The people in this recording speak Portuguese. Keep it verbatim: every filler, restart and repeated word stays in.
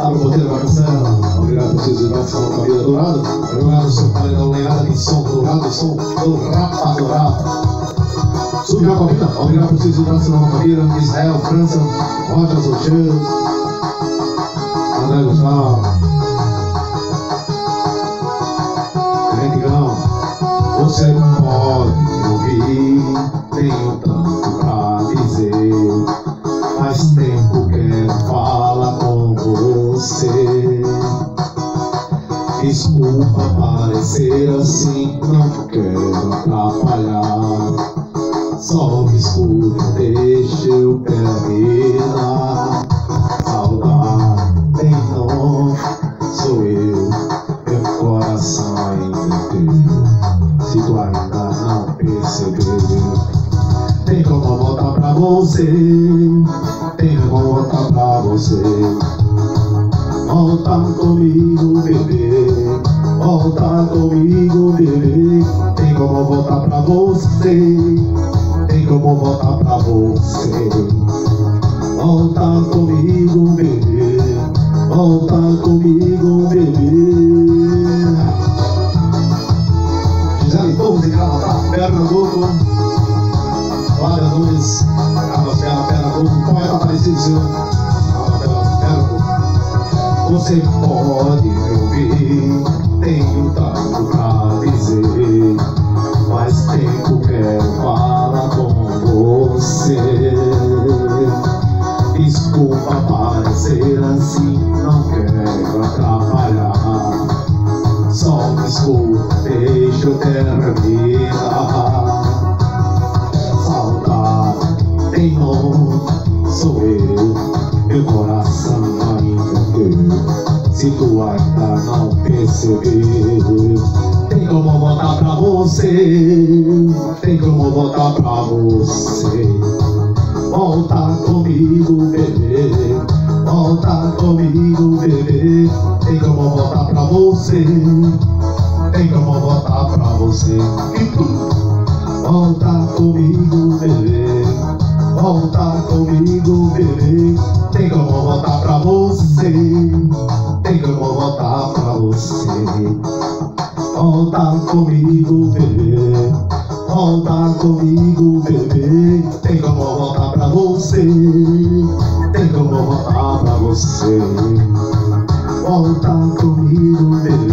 Fábio Monteiro Bacacela, obrigado por vocês irmãos que estão com a vida dourada. Obrigado, seu pai da Lenhada, de som dourado, som do Rapa Dourado. Sub Jacobina, obrigado por vocês irmãos que estão com a vida. Israel, França, Rojas, Ocheiros, André Gustavo, Rentigão. Você pode ouvir, tenho tanto pra dizer. Faz tempo quero falar com você. Desculpa parecer assim, não quero atrapalhar. Só me escuta, deixa eu terminar. Saudade tem nome, sou eu, meu coração ainda é teu. Se tu ainda não percebeu, tem como voltar pra você, tem como voltar pra você. Volta comigo, bebê, volta comigo, bebê. Tem como voltar pra você, tem como voltar pra você. Volta comigo, bebê, volta comigo, bebê. Gisele Torres de Gravataí, Pernambuco. Flávia Nunes, Carlos Pera, Pernambuco. Poeta Aparecido, senhor. Você pode me ouvir, tenho tanto pra dizer. Faz tempo quero falar com você. Desculpa parecer assim, não quero atrapalhar. Só me escuta, deixa eu terminar. Saudade tem nome, sou eu, meu coração ainda é teu. Se tu ainda não percebeu, tem como voltar pra você, tem como voltar pra você. Volta comigo, bebê, volta comigo, bebê. Tem como voltar pra você, tem como voltar pra você. Volta comigo, bebê, volta comigo, bebê. Tem como voltar pra você, tem como voltar pra você. Volta comigo, bebê, volta comigo, bebê. Tem como voltar pra você, tem como voltar pra você. Volta comigo, bebê.